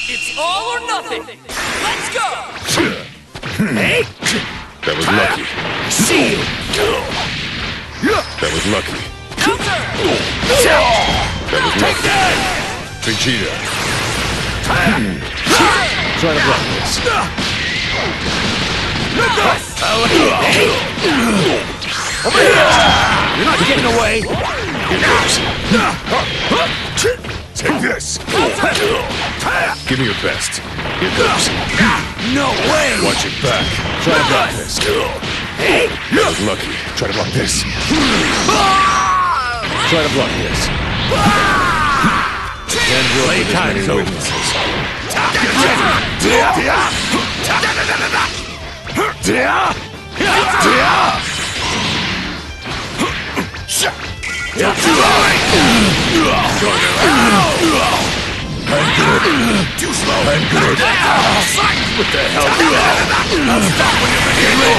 It's all or nothing. Let's go. Hey! That was lucky. See you! That was lucky. Counter. That was Take lucky. that! Vegeta. Try to block this. Look up! Hey! Over here! You're not getting away! Here goes. Take this. Give me your best. Here goes. No way! Watch it back. Try to block this. Hey! That was lucky. Try to block this. Try to block this. Can't deal with this many weaknesses. Too slow! I'm good. What the hell? I'll stop when you're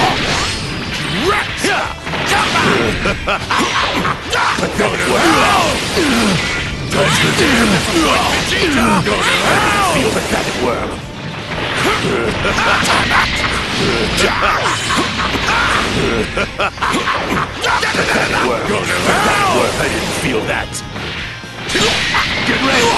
feel the pathetic worm. I didn't feel that. Get ready!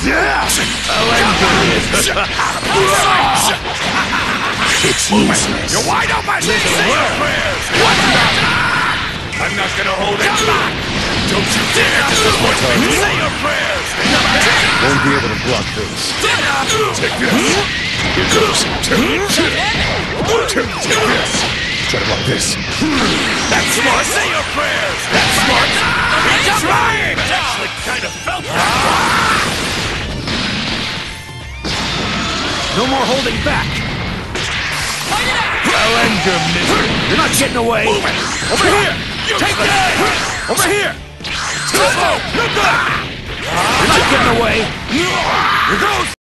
It's useless. You're wide open! Say your prayers! I'm not gonna hold it back! Don't you dare disappoint me! Say your prayers! Won't be able to block this. Take this. Here goes. Take this. Try to block this. That's smart! Say your prayers! That's smart! I'm trying! I actually kind of felt that! No more holding back! I'll end your misery! You're not getting away! Over here! Take that! Over here! Look up! You're not getting away! Here goes!